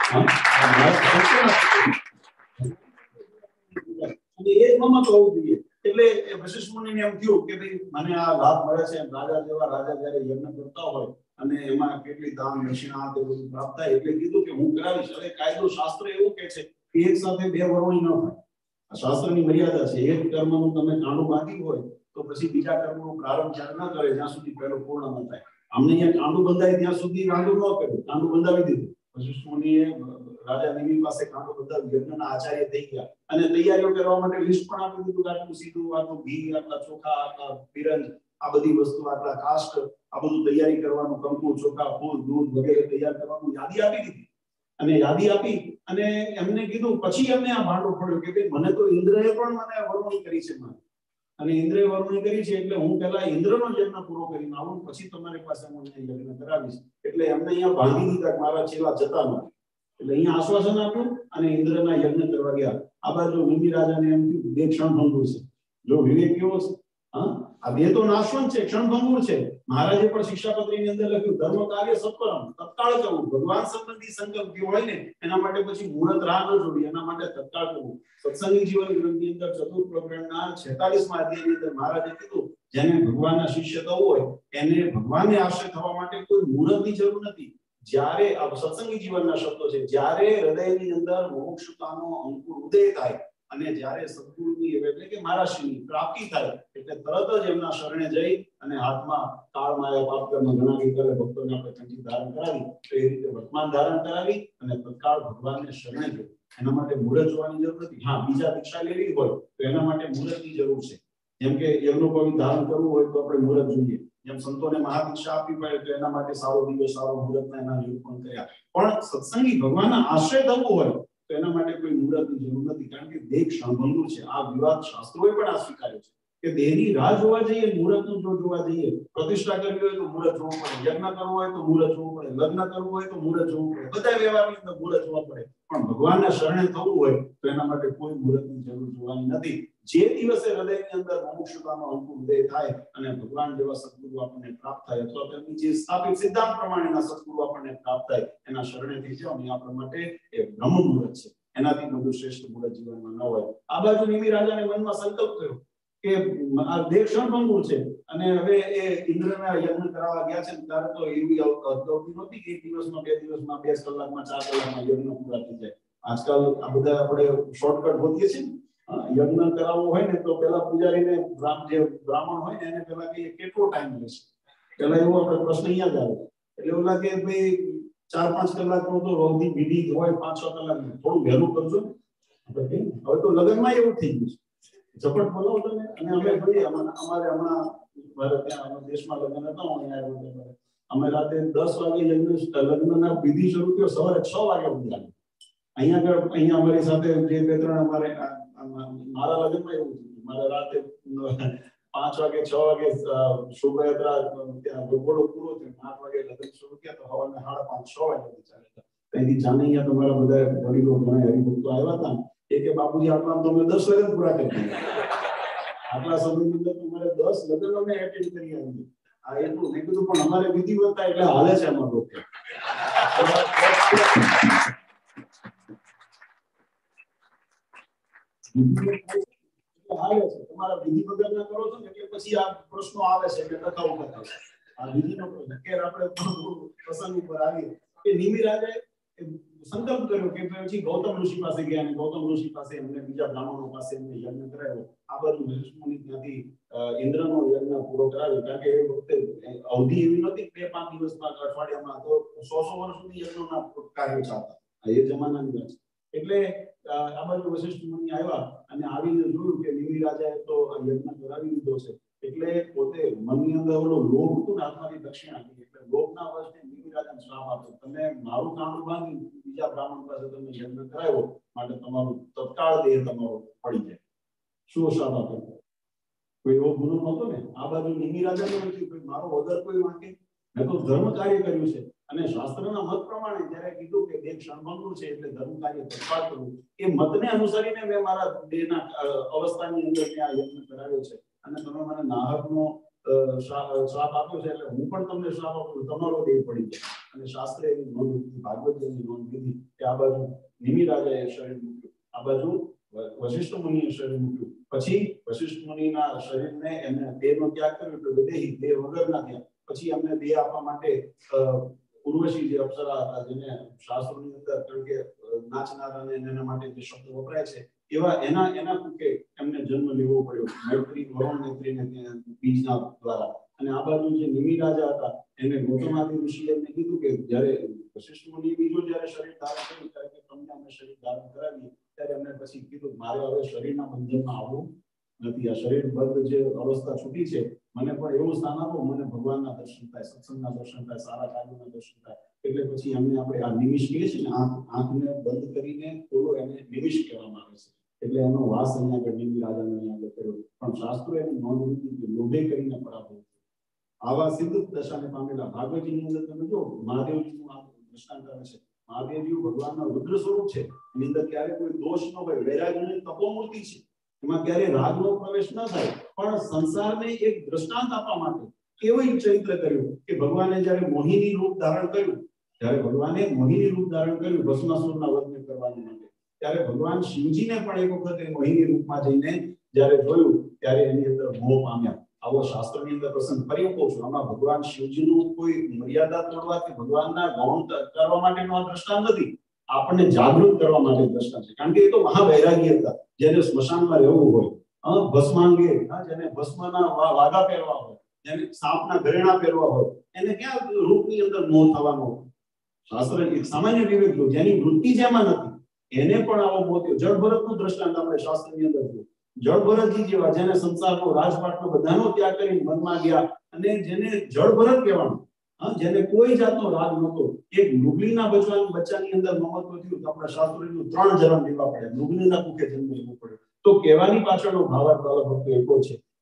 અને એ જ મમાં તો હોવું જોઈએ. એટલે વશિષ્ઠ મુનિને એમ થયું કે ભાઈ મને આ લાભ મળે છે, રાજા જેવા રાજા જયારે યજ્ઞ કરતા હોય અને એમાં કેટલી દાન દક્ષિણા તે બધું પ્રાપ્ત થાય, એટલે કીધું કે હું કરાવીશ. હવે કાયદો શાસ્ત્ર એવું કહે છે કે એક સાથે બે વરણી ન થાય, આ શાસ્ત્રની મર્યાદા છે. એક કર્મનું તમે કાંડું બાંધ્યું હોય તો પછી બીજા કર્મનો પ્રારંભ જ્યારે ન કરે જ્યાં સુધી પહેલો પૂર્ણ ન થાય. અમને અહીંયા કાંડું બંધાય ત્યાં સુધી વાંધો ન કર્યું, કાંડું બંધાવી દીધું. વશિષ્ઠ મુનિએ રાજા નિમિ પાસે કાંડું બંધાવ્યું, યજ્ઞના આચાર્ય થઈ ગયા અને તૈયારીઓ કરવા માટે લિસ્ટ પણ આપી દીધું, આટલું સીધું, આટલું ઘી, આટલા ચોખા, આટલા પિરંજ, આ બધી વસ્તુ, આટલા કાષ્ટ, આ બધું તૈયારી કરવાનું, કંકુ, ચોખા, ફૂલ, દૂધ વગેરે તૈયાર કરવાનું યાદી આપી દીધી. અને યાદી આપી અને એમને કીધું, પછી એમને આ ભાંડો પડ્યો કે ભાઈ મને તો ઇન્દ્રએ પણ મને વરણી કરી છે, મને અને ઇન્દ્રએ વરણી કરી છે એટલે હું પહેલા ઇન્દ્રનો યજ્ઞ પૂરો કરીને આવું, પછી તમારી પાસે હું યજ્ઞ કરાવીશ. એટલે એમને અહીંયા બાંધી દીધા કે મારા ચેલા જતા નથી. એટલે અહીંયા આશ્વાસન આપ્યું અને ઇન્દ્રના યજ્ઞ કરવા ગયા. આ બાજુ નિમિ રાજાને એમ થયું બે ક્ષણભંગુર છે. જો વિવેક કેવો છે, હા, આ બે તો નાશવંત છે, ક્ષણભંગુર છે. મહારાજે પણ શિક્ષાપત્રીની અંદર લખ્યું ધર્મ કાર્ય સત્વરમ, તત્કાળ કરવું. ભગવાન સંબંધી સંકલ્પ જે હોય ને એના માટે પછી મુહૂર્ત રાહ ન જોવી, એના માટે તત્કાળ કરવું. સત્સંગી જીવન ગ્રંથની અંદર ચતુર્થ પ્રકરણના છેતાલીસમાં અધ્યાયની અંદર મહારાજે કીધું જેને ભગવાનના શિષ્ય થવું હોય એને ભગવાનને આશ્રય થવા માટે કોઈ મુહૂર્તની જરૂર નથી. જ્યારે આ સત્સંગી જીવનના શબ્દો છે, જ્યારે હૃદયની અંદર મોક્ષતાનો અંકુર ઉદય થાય અને જ્યારે સદગુરુની એટલે કે મહારાજની પ્રાપ્તિ થાય એટલે તરત જ એમના શરણે જઈ અને હાથમાં કાળમાયા પાપ કર્મ ગણાવી કરે ભક્તોને આપણે કંઠી ધારણ કરાવી, તો એ રીતે વર્તમાન ધારણ કરાવી અને તત્કાળ ભગવાનને શરણે જવું. એના માટે મુહૂર્ત જોવાની જરૂર નથી. હા, બીજા દીક્ષા લેવી હોય તો એના માટે મુહૂર્તની જરૂર છે. જેમ કે યજ્ઞોપવિત ધારણ કરવું હોય તો આપણે મુહૂર્ત જોઈએ. જેમ સંતોને મહાદીક્ષા આપવી પડે તો એના માટે સારો દિવસ, સારો મુહૂર્તના એના નિરૂપણ કર્યા. પણ સત્સંગી ભગવાનના આશ્રય થવું હોય તો એના માટે કોઈ મુહૂર્તની જરૂર નથી, કારણ કે દેહ ક્ષણભંગુર છે. આ વિવાદ શાસ્ત્રોએ પણ આ સ્વીકાર્યો છે. કે દેહની રાહ જોવા જઈએ, મુહૂર્તનું જો જોવા જઈએ, પ્રતિષ્ઠા કરવી હોય તો મુહૂર્ત જોવું પડે, યજ્ઞ કરવો હોય તો મુહૂર્ત જોવું પડે, લગ્ન કરવું હોય તો મુહૂર્ત જોવું પડે, બધા વ્યવહારની અંદર મુહૂર્ત જોવા પડે. પણ ભગવાનના શરણે થવું હોય તો એના માટે કોઈ મુહૂર્તની જરૂર જોવાની નથી. જે દિવસે હૃદયની અંદર મુમુક્ષુતાનો અંકુર ઉદય થાય અને ભગવાન જેવા સદગુરુ આપણને પ્રાપ્ત થાય, અથવા તેમની જે સ્થાપિત સિદ્ધાંત પ્રમાણેના સદગુરુ આપણને પ્રાપ્ત થાય, એના શરણે થઈ જાવ ને આપણા માટે એ બ્રહ્મ મુહૂર્ત છે. એનાથી બધું શ્રેષ્ઠ મુહૂર્ત જીવનમાં ન હોય. આ બાજુ નિમિ રાજાને મનમાં સંકલ્પ થયો કે આ દેહ ક્ષણભંગુર છે અને હવે એ ઇન્દ્રના યજ્ઞ કરાવવા ગયા છે, ત્યારે તો એવી અવધિ નહોતી કે એક દિવસમાં, બે દિવસમાં, બે કલાકમાં, ચાર કલાકમાં યજ્ઞ પૂરા થઈ જાય. આજકાલ આ બધા આપણે શોર્ટકટ ગોતીએ છીએ. યજ્ઞ કરાવવો હોય ને તો પેલા પૂજારીને જે બ્રાહ્મણ હોય ને એને પેલા કહીએ કેટલો ટાઈમ લેશે. પેલા એવો આપણે પ્રશ્ન યાદ આવે એટલે એવું લાગે ભાઈ ચાર પાંચ કલાકનો તો અવધિ વિધિ હોય, પાંચ છ કલાક થોડું વહેલું કરજો. હવે તો લગ્નમાં એવું થઈ ગયું છે, ઝપટ બોલાવો તમે. અને અમે ભાઈ અમારે હમણાં મારે ત્યાં દેશમાં લગ્ન હતા, અહીંયા અમે રાતે દસ વાગે લગ્નના વિધિ શરૂ થયો, સવારે છ વાગે સુધી. અહીંયા આગળ અહીંયા અમારી સાથે જે બે ત્રણ અમારે મારા લગ્નમાં એવું થયું, મારે રાતે પાંચ વાગે છ વાગે શોભાયાત્રા ત્યાં ગોળો પૂરો થયો, આઠ વાગે લગ્ન શરૂ થયા તો સવારના સાડા પાંચ છ વાગે ચાલે. ત્યાંથી જાનૈયા તમારા બધા વડીલો ઘણા હરિભક્તો આવ્યા હતા. એ કે બાપુજી આટલા તમે દસ લગ્ન પૂરા કરી દીધા, આટલા સમયની અંદર તમારે દસ લગ્ન અમે એટેન્ડ કરી આવી. આ એટલું મેં કીધું પણ અમારે વિધિવત્તા એટલે હાલે છે અમારું લોકો હાલે છે. તમારા વિધિ વગર ના કરો છો ને એટલે પછી આ પ્રશ્નો આવે છે કે કથા ઉભા થાય. આ વિધિનો નકેર આપણે પ્રસંગ ઉપર આવીએ કે નિમિ રાજાએ સંકલ્પ કર્યો કે પછી ગૌતમ ઋષિ પાસે ગયા અને ગૌતમ ઋષિ પાસે એમને બીજા બ્રાહ્મણો પાસે એમને યજ્ઞ કરાવ્યો. આ બાજુ વશિષ્ઠ ત્યાંથી ઇન્દ્રનો યજ્ઞ પૂરો કરાવ્યો, કારણ કે એ વખતે અવધિ એવી નહોતી બે પાંચ દિવસમાં અઠવાડિયામાં, તો સો સો વર્ષ સુધી યજ્ઞના કાર્યો ચાલતા. એ જમાનાની વાત છે. એટલે આ બાજુ વશિષ્ઠ મુનિ આવ્યા અને આવીને જોયું કે નિમિ રાજાએ તો યજ્ઞ કરાવી દીધો છે. એટલે પોતે મનની અંદર ઓલો લોભ હતું ને, આત્માની દક્ષિણા હતી. એટલે લોભના વશથી નિમિ રાજાને શ્રાપ આપ્યો, તમે મારું કાંડું બાંધી બીજા બ્રાહ્મણ પાસે તમે યજ્ઞ કરાવ્યો, માટે તમારું તત્કાળ દેહ તમારો પડી જાય. શું શ્રાપ આપ્યો? કોઈ એવો ગુનો નહોતો ને. આ બાજુ નિમિ રાજાને નથી મારો વગર કોઈ વાંકે, મેં તો ધર્મ કાર્ય કર્યું છે. અને શાસ્ત્રના મત પ્રમાણે જ્યારે કીધું કે દેહ ક્ષણભંગુર છે એટલે ધર્મ કાર્ય તત્કાળ કરવું, એ મતને અનુસરીને મેં મારા દેહના અવસ્થાની અંદર ત્યાં યજ્ઞ કરાવ્યો છે. અને તમે મને નાહકનો શ્રાપ આપ્યો છે એટલે હું પણ તમને શ્રાપ આપું, તમારો દેહ પડી જાય. અને શાસ્ત્રે એની નોંધ લીધી, ભાગવતની નોંધ લીધી કે આ બાજુ નિમિ રાજાએ શરીર મૂક્યું, આ બાજુ વશિષ્ઠ મુનિએ શરીર મૂક્યું. પછી વશિષ્ઠ મુનિના શરીરને એમને દેહનો ત્યાગ કર્યો એટલે દેહી દેહ વગરના થયા. પછી એમને દેહ આપવા માટે ઉર્વશી જે અપ્સરા હતા, જેને શાસ્ત્રોની અંદર કારણ કે નાચનારા અને એના માટે જે શબ્દ વપરાય છે એવા એના એના કુકે એમને જન્મ લેવો પડ્યો, મૈત્રી વરુણ મૈત્રીને બીજના દ્વારા. અને આ બાજુ જે નિમિ રાજા હતા એને ગૌતમાદિ ઋષિએ એમને કીધું કે જ્યારે વશિષ્ઠ મુનિ બીજો જ્યારે શરીર ધારણ કર્યું ત્યારે કે તમને અમે શરીર ધારણ કરાવીએ, ત્યારે એમને પછી કીધું મારે હવે શરીરના બંધનમાં આવવું નથી. આ શરીર બંધ જે અવસ્થા છૂટી છે, મને પણ એવું સ્થાન આપો, મને ભગવાનના દર્શન થાય, સત્સંગના દર્શન થાય, સારા કાર્યોના દર્શન થાય. એટલે પછી એમને આપણે આ નિમિષ કહીએ છીએ ને, આંખ આંખને બંધ કરીને ખોલો એને નિમિષ કહેવામાં આવે છે. એટલે એનો વાસ અહીંયા આગળ નિમિ રાજાનો અહીંયા આગળ કર્યો. પણ શાસ્ત્રો એની નોંધ લીધી કે લોભે કરીને પરાભવ. આવા સિદ્ધ દશાને પામેલા ભાગવતજીની અંદર તમે જો મહાદેવજીનું આ દૃષ્ટાંત આવે છે. મહાદેવજી ભગવાનના રુદ્ર સ્વરૂપ છે, એની અંદર ક્યારે કોઈ દોષ ન હોય, વૈરાગ્યની તપોમૂર્તિ છે, એમાં ક્યારે રાગનો પ્રવેશ ન થાય. પણ સંસારને એક દ્રષ્ટાંત આપવા માટે કેવું ચરિત્ર કર્યું કે ભગવાને જ્યારે મોહિની રૂપ ધારણ કર્યું, જ્યારે ભગવાને મોહિની રૂપ ધારણ કર્યું ભસ્માસુરના વધને કરવાની માટે, ત્યારે ભગવાન શિવજીને પણ એક વખત એ મોહિની રૂપમાં જઈને જ્યારે જોયું ત્યારે એની અંદર મોહ પામ્યા. આવો શાસ્ત્રની અંદર પ્રસંગ ફરી કહું છું. આમાં ભગવાન શિવજીનું કોઈ મર્યાદા તોડવા કે ભગવાનના ગૌણ કરવા માટેનો આ દ્રષ્ટાંત નથી, આપણને જાગૃત કરવા માટે દ્રષ્ટાંત છે. કારણ કે એ તો મહાવૈરાગી હતા, જેને સ્મશાનમાં રહેવું હોય, ભસ્માંગે, જેને ભસ્મના વાઘા પહેરવા હોય, જેને સાપના ઘરેણા પહેરવા હોય, એને ક્યાં રૂપની અંદર મોહ થવાનો? શાસ્ત્ર એક સામાન્ય વિવેક જો જેની વૃત્તિ જેમાં નથી એને પણ આવો મોહ થયો. જળભરતનું દ્રષ્ટાંત આપણે શાસ્ત્રની અંદર જોયું. જળભરતજી જેવા જેને સંસારનો રાજપાટનો બધાનો ત્યાગ કરીને વનમાં ગયા અને જેને જળભરત કહેવાનું, હા, જેને કોઈ જાતનો રાગ નહોતો, એક મૃગલીના બચ્ચાની બચ્ચાની અંદર મમત્વ થયું તો આપણા શાસ્ત્રોનું ત્રણ જન્મ લેવા પડે, મૃગલીના કુખે જન્મ લેવો પડ્યો. તો કહેવાની પાછળનો ભાવાર્થ ભક્તો એટલો છે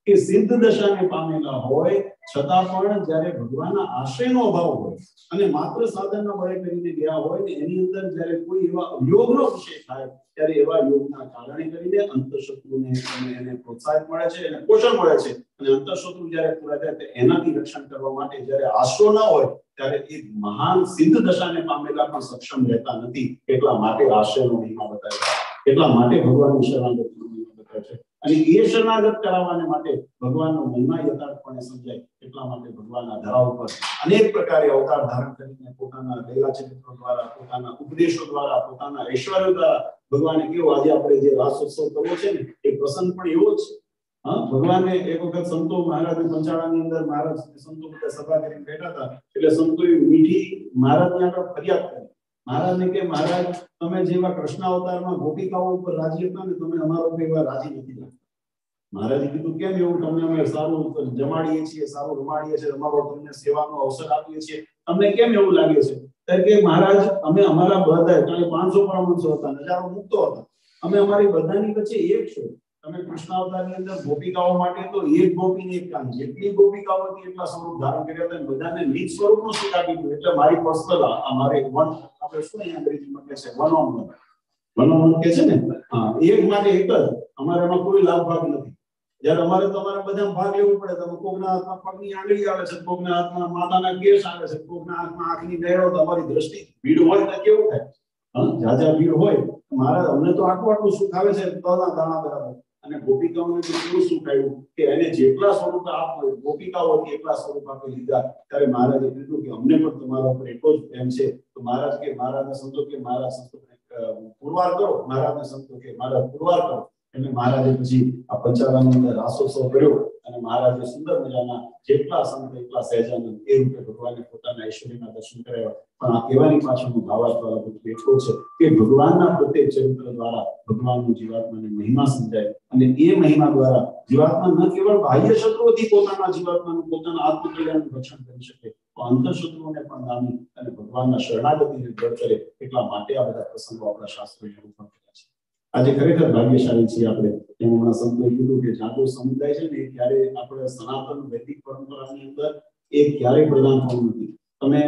કે સિદ્ધ દશાને પામેલા હોય છતાં પણ જ્યારે ભગવાનના આશ્રયનો અભાવ હોય અને માત્ર સાધનના બળે કરીને ગયા હોય ને એની અંદર જ્યારે કોઈ એવા યોગનો વિષય થાય ત્યારે એવા યોગના કારણે કરીને અંતઃશત્રુને એને પ્રોત્સાહન મળે છે અને પોષણ મળે છે અને અંતઃશત્રુ જ્યારે પૂરા થાય એનાથી રક્ષણ કરવા માટે જ્યારે આશરો ના હોય ત્યારે એક મહાન સિદ્ધ દશાને પામેલા પણ સક્ષમ રહેતા નથી. એટલા માટે આશ્રયનો મહિમા બતાવે છે, એટલા માટે ભગવાનની શરણાગતિનો મહિમા બતાવે છે અને એ શરણાગત કરાવવાને માટે ભગવાનનો મહિમા યથાર્થપણે સમજાય એટલા માટે ભગવાનના ધરા ઉપર અનેક પ્રકારે અવતાર ધારણ કરીને પોતાના લીલા ચરિત્રો દ્વારા, પોતાના ઉપદેશો દ્વારા, પોતાના ઐશ્વર્ય દ્વારા ભગવાને કેવો આજે આપણે જે રાસોત્સવ કરવો છે ને એ પ્રસંગ પણ એવો જ છે. હા, ભગવાને એક વખત સંતો મહારાજ પંચાળાની અંદર મહારાજ સંતો બધા સભા કરીને બેઠા હતા એટલે સંતોએ મીઠી મહારાજની આગળ ફરિયાદ કરી. મહારાજને કે મહારાજ તમે જેવા કૃષ્ણ અવતારમાં ગોપિકાઓ ઉપર રાજી હતા ને તમે અમારા ઉપર એવા રાજી નથી થતા. મહારાજે કીધું કેમ એવું? તમને અમે સારું જમાડીએ છીએ, સારું રમાડીએ છીએ, અમારો તમને સેવાનો અવસર આપીએ છીએ, તમને કેમ એવું લાગે છે? ત્યારે કે મહારાજ અમે અમારા બધા એટલે પાંચસો પરમહંસો હતા, હજારો મુક્તો હતા, અમે અમારી બધાની વચ્ચે એક છો. તમે કૃષ્ણ અવતારની અંદર ગોપિકાઓ માટે તો એક ગોપીને એક કામ, જેટલી ગોપિકાઓ હતી એટલા સ્વરૂપ ધારણ કર્યા હતા, બધાને નિજ સ્વરૂપનું સુખ આપી દીધું. એટલે મારી પર્સનલ અમારે વન આપણે શું અહીં અંગ્રેજીમાં કહે છે one on one, one on one કહે છે ને, હા, એક માટે એક જ, અમારે એમાં કોઈ લાભ ભાગ નથી. જ્યારે અમારે તમારે બધા ભાગ લેવું પડે, તમે કોકના હાથમાં પગની આંગળી આવે છે, કોકના હાથમાં માથાના કેસ આવે છે, કોકના હાથમાં આંખની નહેરો, તમારી દ્રષ્ટિ ભીડ હોય તો કેવું થાય? હા, જાજા ભીડ હોય મારા અમને તો આટલું આટલું સુખ આવે છે તોના દાણા બરાબર. અને ગોપિકાઓને તો કેવું સુખ આવ્યું કે એને જેટલા સ્વરૂપ આપો ગોપિકાઓ એટલા સ્વરૂપ આપી લીધા. ત્યારે મહારાજે કીધું કે અમને પણ તમારા ઉપર એટલો જ પ્રેમ છે. તો મહારાજ કે મહારાજના સંતો કે મહારાજ સંતો પુરવાર કરો, મહારાજના સંતો કે મહારાજ પુરવાર કરો. એટલે મહારાજે પછી આ પંચાળાની અંદર રાસોત્સવ કર્યો અને મહારાજે સુંદર મજાના જેટલા સંત એટલા સહેજાનંદ એ રૂપે ભગવાનને પોતાના ઐશ્વર્યના દર્શન કરાવ્યા. પણ આ કહેવાની પાછળનું ભાવાર્થ વાળો એટલો છે કે ભગવાનના પ્રત્યેક ચરિત્ર દ્વારા ભગવાનનું જીવાત્માને મહિમા સમજાય અને એ મહિમા દ્વારા જીવાત્મા ન કેવળ બાહ્ય શત્રુઓથી પોતાના જીવાત્માનું પોતાના આત્મકલ્યાણનું રક્ષણ કરી શકે, પણ અંતઃશત્રુઓને પણ નામી અને ભગવાનના શરણાગતિને દળ કરે. એટલા માટે આ બધા પ્રસંગો આપણા શાસ્ત્રોએ નિરૂપણ કર્યા છે. આજે ખરેખર ભાગ્યશાળી છીએ આપણે. એમ હમણાં સંતોએ કીધું કે જાગૃત સમુદાય છે ને ક્યારે આપણે સનાતન વૈદિક પરંપરાની અંદર એ ક્યારેય પ્રદાન થયું નથી. તમે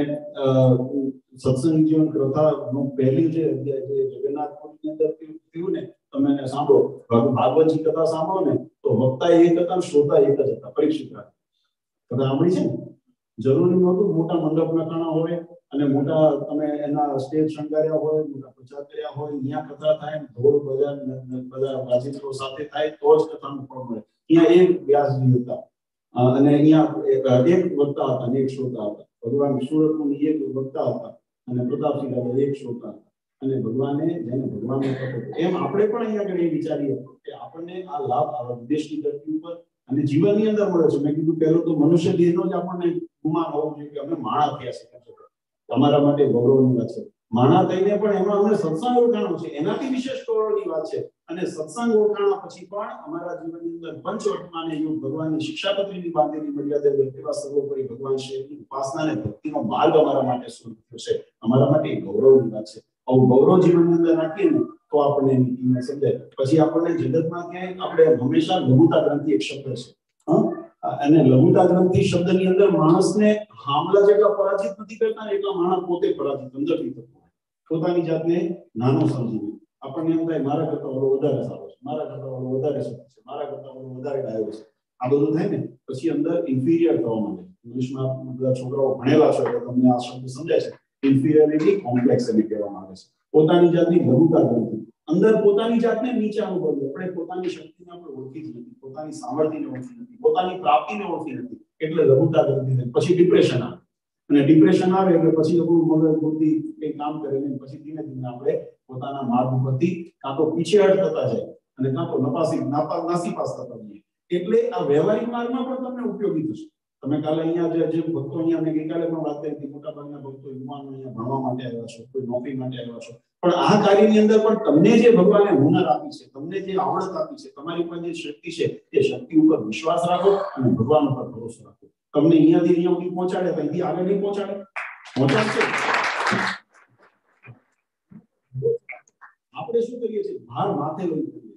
સત્સંગ જીવન કથાનું પહેલી જે અધ્યાય જે જગન્નાથપુરીની અંદર થયું ને તમે એને સાંભળો, ભાગવતજી કથા સાંભળો ને તો વક્તા એક હતા ને શ્રોતા એક જ હતા. પરીક્ષિત રાજા કથા સાંભળી છે ને? જરૂરી નહોતું મોટા મંડપ નખાણા હોય અને મોટા તમે એના સ્ટેજ શણગાર્યા હોય, મોટા પ્રચાર કર્યા હોય, અહીંયા કથા થાય, ઢોલ બજા બધા વાજિંત્રો સાથે થાય તો જ કથાનું ફળ મળે. અહીંયા એક વ્યાસજી હતા અને અહીંયા એક વક્તા હતા અને એક શ્રોતા હતા. ભગવાન સુરતનું એક વક્તા હતા અને પ્રતાપસિંહ રાજા એક શ્રોતા હતા. અને ભગવાને જેને ભગવાનનો એમ આપણે પણ અહીંયા આગળ એ વિચારીએ કે આપણને આ લાભ આ વિદેશની ધરતી ઉપર અને જીવનની અંદર મળે છે. મેં કીધું પહેલું તો મનુષ્ય દેહનો જ આપણને ગુમાન હોવું જોઈએ કે અમે માણા થયા છે. તમારા માટે ગૌરવની વાત છે. માણા થઈને પણ એમાં અમને સત્સંગ ઓળખાણો છે, એનાથી વિશેષ ગૌરવની વાત છે. અને સત્સંગ ઓળખાણા પછી પણ અમારા જીવનની અંદર પંચવર્તમાન યુગ ભગવાનની શિક્ષાપત્રીની બાંધેલી મર્યાદા એવા સર્વોપરી ભગવાન શ્રીની ઉપાસના અને ભક્તિનો માર્ગ અમારા માટે શું છે, અમારા માટે ગૌરવની વાત છે. આવું ગૌરવ જીવનની અંદર રાખીએ ને તો આપણને નીતિને સમજાય. પછી આપણને જગતમાં ક્યાંય આપણે હંમેશા લઘુતા ગ્રંથિ એક શબ્દ છે, હા, અને લઘુતા ગ્રંથિ શબ્દની અંદર માણસને હામલા જેટલા પરાજિત નથી કરતા ને એટલા માણસ પોતે પરાજિત અંદરથી થતો હોય. પોતાની જાતને નાનો સમજીને આપણને એમ થાય મારા કરતા ઓલો વધારે સારો છે, મારા કરતા ઓલો વધારે સારો છે, મારા કરતા ઓલો વધારે ડાયો છે. આ બધું થાય ને પછી અંદર ઇન્ફિરિયર થવા માંડે. ઇંગ્લિશમાં બધા છોકરાઓ ભણેલા છે એટલે તમને આ શબ્દ સમજાય છે. ઇન્ફિરિયરિટી કોમ્પ્લેક્સ એને કહેવામાં આવે છે. પોતાની જાતની લઘુતા ગ્રંથિ, અંદર પોતાની જાતને નીચે અનુભવીએ. આપણે પોતાની શક્તિને આપણે ઓળખી જ નથી, પોતાની સામર્થ્યને ઓળખી નથી, પોતાની પ્રાપ્તિને ઓળખી નથી, એટલે લઘુતા ગ્રંથિ થાય. પછી ડિપ્રેશન આવે અને ડિપ્રેશન આવે એટલે પછી આપણું મગજ બુદ્ધિ કંઈ કામ કરે નહીં. પછી ધીમે ધીમે આપણે પોતાના માર્ગ ઉપરથી કાં તો પીછેહટ થતા જાય અને કાં તો નપાસી નાપા નાસીપાસ થતા જઈએ. એટલે આ વ્યવહારિક માર્ગમાં પણ તમને ઉપયોગી થશે. તમે કાલે અહીંયા જે જે ભક્તો અહીંયા મેં ગઈકાલે પણ વાત કરી હતી, મોટાભાગના ભક્તો યુવાનો અહીંયા ભણવા માટે આવ્યા છો, કોઈ નોકરી માટે આવ્યા છો, પણ આ કાર્યની અંદર પણ તમને જે ભગવાને હુનર આપી છે, તમને જે આવડત આપી છે, તમારી પાસે જે શક્તિ છે, એ શક્તિ ઉપર વિશ્વાસ રાખો અને ભગવાન ઉપર ભરોસો રાખો. તમને અહીંયાથી અહીંયા સુધી પહોંચાડે તો અહીંથી આગળ નહીં પહોંચાડે, પહોંચાડશે. આપણે શું કરીએ છીએ? ભાર માથે લઈ કરીએ છીએ.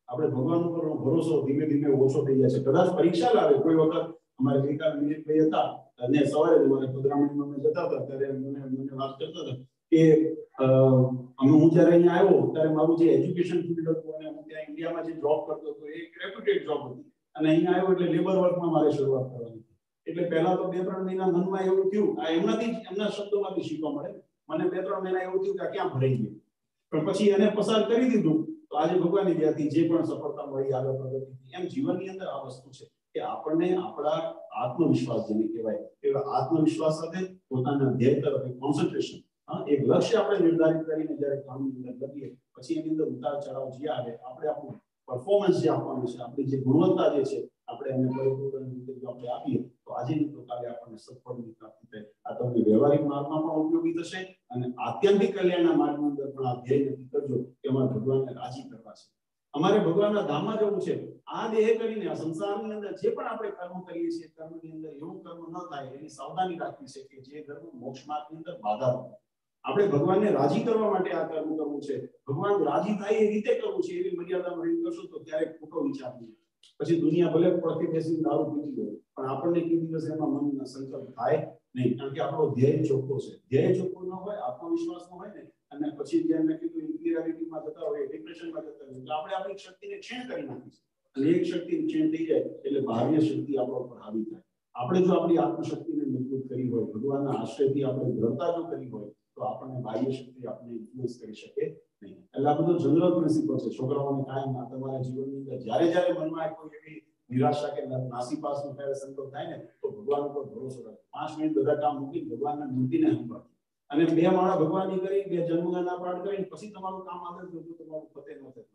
આપણે ભગવાન ઉપર ભરોસો ધીમે ધીમે ઓછો થઈ જાય છે. કદાચ પરીક્ષા લાવે કોઈ વખત. અમારે ગઈકાલ મિનિટ ભાઈ હતા અને સવારે જ અમારે પધરામણીમાં અમે જતા હતા ત્યારે મને મને વાત કરતા હતા કે અમે હું જ્યારે અહીંયા આવ્યો ત્યારે મારું જે એજ્યુકેશન ફિલ્ડ હતું અને હું ત્યાં ઇન્ડિયામાં જે જોબ કરતો હતો એ એક રેપ્યુટેડ જોબ હતી અને અહીંયા આવ્યો એટલે લેબર વર્કમાં મારે શરૂઆત કરવાની હતી. એટલે પહેલા તો બે ત્રણ મહિના મનમાં એવું થયું, આ એમનાથી એમના શબ્દોમાંથી શીખવા મળે. મને બે ત્રણ મહિના એવું થયું કે આ ક્યાં ભરાઈ ગયું, પણ પછી એને પસાર કરી દીધું તો આજે ભગવાનની દયાથી જે પણ સફળતા મળી આગળ પ્રગતિ એમ જીવનની અંદર આ વસ્તુ છે કે આપણને આપણા આત્મવિશ્વાસ જેને કહેવાય એવા આત્મવિશ્વાસ સાથે પોતાના ધ્યેય તરફ કોન્સન્ટ્રેશન, હા, એક લક્ષ્ય આપણે નિર્ધારિત કરીને જ્યારે કામની અંદર લગીએ પછી એની અંદર ઉતાર ચઢાવ જે આવે આપણે આપણું પરફોર્મન્સ જે આપવાનું છે, આપણી જે ગુણવત્તા જે છે આપણે એને પરિપૂર્ણ રીતે જો આપણે આપીએ તો આજે નહીં તો કાલે આપણને સફળની પ્રાપ્તિ થાય. આ તમને વ્યવહારિક માર્ગમાં પણ ઉપયોગી થશે અને આત્યંતિક કલ્યાણના માર્ગની અંદર પણ આ ધ્યેય નક્કી કરજો કે અમારે ભગવાનને રાજી કરવા છે, અમારે ભગવાનના ધામમાં જવું છે. આ દેહ કરીને આ સંસારની અંદર જે પણ આપણે કર્મ કરીએ છીએ કર્મની અંદર એવું કર્મ ન થાય એની સાવધાની રાખવી છે કે જે કર્મ મોક્ષ માર્ગની અંદર બાધા થાય. આપણે ભગવાનને રાજી કરવા માટે આ કર્મ કરવું છે. ભગવાન રાજી થાય એ રીતે કરવું છે એવી મર્યાદામાં રહી કરશો તો ક્યારેક ખોટો વિચાર નહીં. પછી દુનિયા ભલે પડખે બેસીને દારૂ પીતી હોય પણ આપણને કઈ દિવસ એમાં મનનો સંકલ્પ થાય નહીં, કારણ કે આપણો ધ્યેય ચોખ્ખો છે. ધ્યેય ચોખ્ખો ન હોય, આત્મવિશ્વાસ ન હોય ને અને પછી જેમ મેં કીધું ઇન્ફિરિયોરિટીમાં જતા હોય, ડિપ્રેશનમાં જતા હોય એટલે આપણે આપણી શક્તિને ક્ષીણ કરી નાખી છે અને એક શક્તિ ક્ષીણ થઈ જાય એટલે બાહ્ય શક્તિ આપણા ઉપર હાવી થાય. આપણે જો આપણી આત્મશક્તિને મજબૂત કરી હોય, ભગવાનના આશ્રયથી આપણે દ્રઢતા જો કરી હોય તો આપણને બાહ્ય શક્તિ આપણે ઇન્ફ્લુઅન્સ કરી શકે નહીં. એટલે આ બધો જનરલ પ્રિન્સિપલ છે. છોકરાઓને કાયમ ના તમારા જીવનની અંદર જ્યારે જ્યારે મનમાં કોઈ એવી નિરાશા કે નાસીપાસનો ત્યારે સંકલ્પ થાય ને તો ભગવાન ઉપર ભરોસો રાખો. પાંચ મિનિટ બધા કામ મૂકી ભગવાનના મૂર્તિને સંભાળો અને બે માળા ભગવાનની કરી બે જન્મગાના પાઠ કરીને પછી તમારું કામ આગળ જોજો તમારું ફતે ન થાય.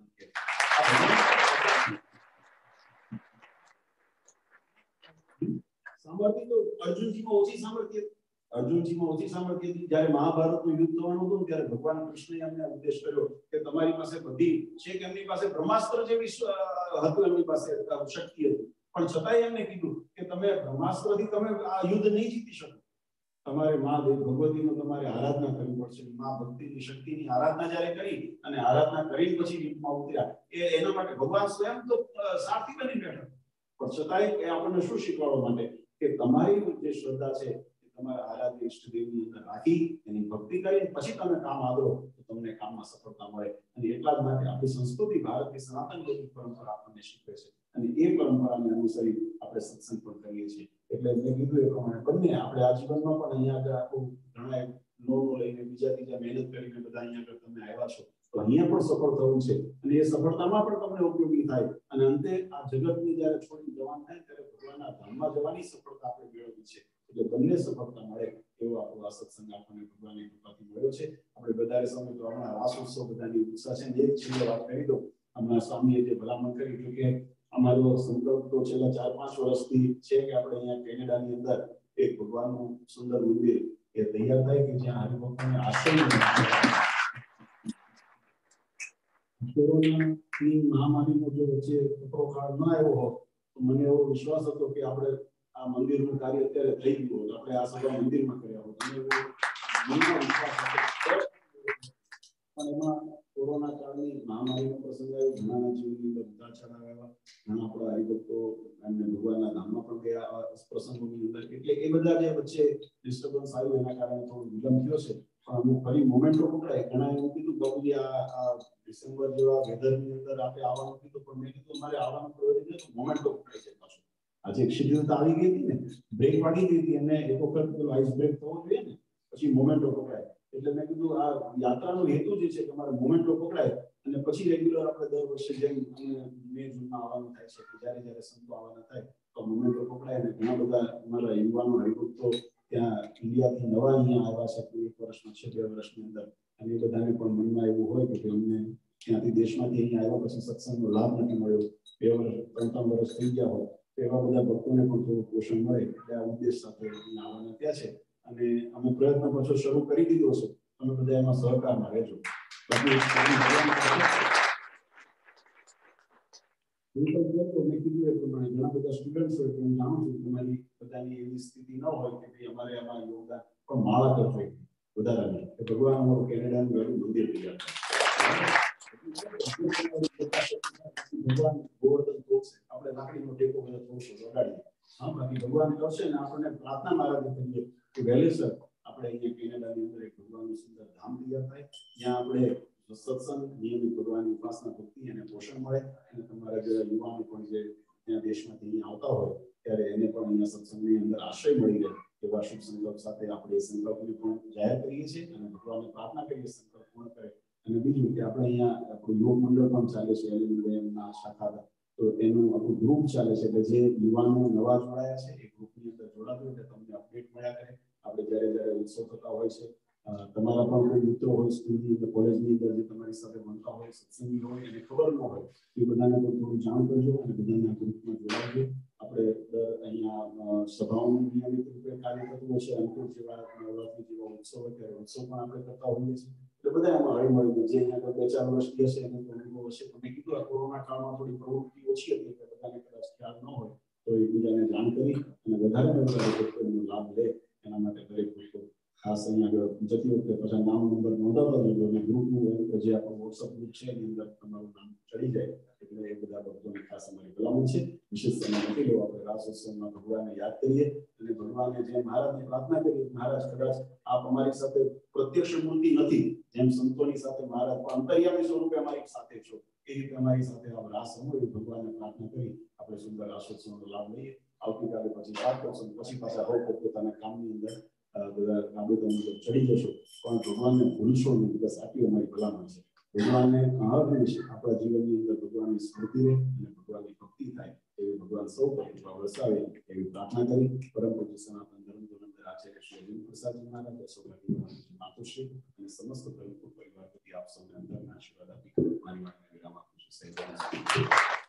સામર્થ્ય તો અર્જુનજીમાં ઓછી સામર્થ્ય અર્જુનજીમાં ઓછી સામર્થ્ય હતી. જ્યારે મહાભારતનું યુદ્ધ થવાનું હતું ત્યારે ભગવાન કૃષ્ણએ એમને ઉપદેશ કર્યો કે તમારી પાસે બધી છે કે એમની પાસે બ્રહ્માસ્ત્ર જેવી હતું, એમની પાસે શક્તિ હતી, પણ છતાંય એમને કીધું કે તમે બ્રહ્માસ્ત્રથી તમે આ યુદ્ધ નહીં જીતી શકો. તમારે મા ભગવતીનો તમારે આરાધના કરવી પડશે. મા ભક્તિની શક્તિની આરાધના જ્યારે કરી અને આરાધના કરીને પછી યુદ્ધમાં ઉતર્યા એ એના માટે ભગવાન સ્વયં તો સારથી બની બેઠા, પણ છતાંય એ આપણને શું શીખવાડવા માટે કે તમારી જે શ્રદ્ધા છે તમારા આરાધ્ય ઈષ્ટદેવની અંદર રાખી એની ભક્તિ કરી પછી તમે કામ આગળ તો તમને કામમાં સફળતા મળે. અને એટલા જ માટે આપણી સંસ્કૃતિ ભારતની સનાતન વૈદિક પરંપરા આપણને શીખવે છે અને એ પરંપરાને અનુસરી આપણે સત્સંગ પણ કરીએ છીએ. એટલે મેં કીધું એ પ્રમાણે બંને આપણે આ જીવનમાં પણ અહીંયા આગળ આખું ઘણા લોનો લઈને બીજા બીજા મહેનત કરીને બધા અહીંયા આગળ તમે આવ્યા છો તો અહીંયા પણ સફળ થવું છે અને એ સફળતામાં પણ તમને ઉપયોગી થાય અને અંતે આ જગતને જ્યારે છોડી જવાનું થાય ત્યારે ભગવાનના ધામમાં જવાની સફળતા આપણે મેળવવી છે. એટલે બંને સફળતા મળે એવો આપણો આ સત્સંગ આપણને ભગવાનની કૃપાથી મળ્યો છે. આપણે વધારે સમય તો હમણાં રાસ ઉત્સવ બધાની ઉત્સાહ છે. એક છેલ્લે વાત કરી દો, હમણાં સ્વામીએ જે ભલામણ કરી કે અમારો સંકલ્પ તો છેલ્લા ચાર પાંચ વર્ષથી છે કે આપણે અહીંયા કેનેડાની અંદર એક ભગવાનનું સુંદર મંદિર એ તૈયાર થાય કે જ્યાં હરિભક્તોને આશ્રય કોરોનાની મહામારીનો જો વચ્ચે કપરો કાળ ન આવ્યો હોત તો મને એવો વિશ્વાસ હતો કે આપણે આ મંદિરનું કાર્ય અત્યારે થઈ ગયું હોત, આપણે આ સભા મંદિરમાં કર્યા હોત. મને એવો મનમાં વિશ્વાસ હતો. પણ એમાં કોરોના કાળની મહામારીનો પ્રસંગ આવ્યો, ઘણાના જીવનની અંદર ઉતાર ચઢાવ આવ્યા, ઘણા આપણા હરિભક્તો એમને ભગવાનના ધામમાં પણ ગયા પ્રસંગોની અંદર. એટલે એ બધા જે વચ્ચે ડિસ્ટર્બન્સ આવ્યું એના કારણે થોડો વિલંબ થયો છે. પણ અમુક ફરી મોમેન્ટો પકડાય. ઘણા એવું કીધું બાબુજી આ ડિસેમ્બર જેવા વેધરની અંદર આપણે આવવાનું કીધું પણ મેં કીધું અમારે આવવાનું પ્રયોજન નથી, મોમેન્ટો પકડાઈ જાય પાછું. આજે એક શિથિલતા આવી ગઈ હતી ને, બ્રેક વાગી ગઈ હતી અને એક વખત પેલો આઈસ બ્રેક થવો જોઈએ ને પછી મોમેન્ટો પકડાય. એટલે મેં કીધું આ યાત્રાનો હેતુ જે છે કે અમારે મોમેન્ટો પકડાય અને પછી રેગ્યુલર આપણે દર વર્ષે જેમ મે જૂનમાં આવવાનું થાય છે કે જ્યારે જ્યારે સંતો આવવાના થાય તો મોમેન્ટો પકડાય. અને ઘણા બધા અમારા યુવાનો હરિભક્તો ત્યાં ઇન્ડિયાથી નવા અહીંયા આવ્યા છે એક વર્ષમાં છે બે વર્ષની અંદર અને એ બધાને પણ મનમાં એવું હોય કે અમને ત્યાંથી દેશમાંથી અહીંયા આવ્યા પછી સત્સંગનો લાભ નથી મળ્યો, બે વર્ષ ત્રણ ત્રણ વર્ષ થઈ ગયા હોય તો એવા બધા ભક્તોને પણ થોડું પોષણ મળે એટલે આ ઉદ્દેશ સાથે અહીંયા આવવાના ત્યાં છે. અને અમે પ્રયત્ન પાછો શરૂ કરી દીધો છે, તમે બધા એમાં સહકારમાં રહેજો. બાકી મેં કીધું એ પ્રમાણે ઘણા બધા સ્ટુડન્ટ્સ હોય હું જાણું છું તમારી બધાની એવી સ્થિતિ ન હોય કે ભાઈ અમારે આમાં યોગદાન પણ માળા કરજો વધારાની કે ભગવાન અમારું કેનેડાનું વહેલું મંદિર તૈયાર થાય. ભગવાન ગોવર્ધન તોપ છે, આપણે લાકડીનો ટેકો બધો થોડો લગાડીએ. હા, બાકી ભગવાન કરશે ને આપણને પ્રાર્થના મહારાજે કરીએ કે વહેલેસર આપણે અહીંયા કેનેડાની અંદર એક ભગવાનનું સુંદર ધામ તૈયાર થાય, જ્યાં આપણે સત્સંગ, નિયમિત ભગવાનની ઉપાસના ભક્તિ અને પોષણ મળે, અને તમારા જેવા યુવાનો પણ જે ત્યાં દેશમાંથી અહીંયા આવતા હોય ત્યારે એને પણ અહીંયા સત્સંગની અંદર આશ્રય મળી રહે એવા શુભ સંકલ્પ સાથે આપણે એ સંકલ્પને પણ જાહેર કરીએ છીએ અને ભગવાનને પ્રાર્થના કરીએ સંકલ્પ પૂર્ણ કરે. અને બીજું કે આપણે અહીંયા આપણું યુવક મંડળ પણ ચાલે છે, એલએમના શાખા, તો એનું આપણું ગ્રુપ ચાલે છે એટલે જે યુવાનો નવા જોડાયા છે એ ગ્રુપની અંદર જોડાતું એટલે તમને અપડેટ મળ્યા કરે. આપણે જ્યારે જ્યારે ઉત્સવ થતા હોય છે, તમારા પણ કોઈ મિત્રો હોય સ્કૂલની અંદર, કોલેજની અંદર જે તમારી સાથે ભણતા હોય, સત્સંગી હોય અને ખબર ન હોય એ બધાને પણ થોડું જાણ કરજો અને બધાને ગ્રુપમાં જોડાવજો. આપણે અહીંયા સભાઓનું નિયમિત રૂપે કાર્ય કરતું હોય છે, અંકુર જેવા નવરાત્રી જેવા ઉત્સવ હોય ત્યારે ઉત્સવ પણ આપણે કરતા હોઈએ છીએ. એટલે બધા એમાં હળીમળીને જે અહીંયા બે ચાર વર્ષ હશે એને અનુભવ હશે. તમે કીધું આ કોરોના કાળમાં થોડી પ્રવૃત્તિ ઓછી હતી એટલે બધાને કદાચ ખ્યાલ ન હોય તો એકબીજાને જાણ કરી અને વધારે વધારે લોકો એનો લાભ લે એના માટે દરેક લોકો ખાસ અહીંયા જતી વખતે પાછા નામ નંબર નોંધાવતા જજો અને ગ્રુપનું જે આપણું વોટ્સઅપ ગ્રુપ છે એની અંદર તમારું નામ ચડી જાય એટલે એ બધા ભક્તોને ખાસ અમારી ભલામણ છે. વિશેષ સમય નથી લેવો, આપણે રાસ ઉત્સવમાં ભગવાનને યાદ કરીએ અને ભગવાનને જે મહારાજની પ્રાર્થના કરીએ, મહારાજ કદાચ આપ અમારી સાથે પ્રત્યક્ષ મૂર્તિ નથી, જેમ સંતોની સાથે મહારાજ પણ અંતર્યામી સ્વરૂપે અમારી સાથે છો, એ રીતે અમારી સાથે આપ રાસ રમો એવી ભગવાનને પ્રાર્થના કરી આપણે સુંદર રાસોત્સવનો લાભ લઈએ. આવતીકાલે પછી સાત કરશું, પછી પાછા હો પોતાના કામની અંદર બધા કાબેતા મુજબ ચડી જશો, પણ ભગવાનને ભૂલશો નહીં. બસ આટલી અમારી ભલામણ છે. ભગવાનને આહ્વાન છે આપણા જીવનની અંદર ભગવાનની સ્મૃતિ રહે અને ભગવાનની ભક્તિ થાય એવી ભગવાન સૌ પર કૃપા વરસાવે એવી પ્રાર્થના કરી પરમ પૂજ્ય સનાતન ધર્મ ધોરણદર આચાર્ય શ્રી અરવિંદ પ્રસાદજી મહારાજ, સૌભાગ્યવાન માતુશ્રી અને સમસ્ત પરિવાર વતી આપ સૌને અંતરના આશીર્વાદ આપી મારી વાતને વિરામ આપું છું.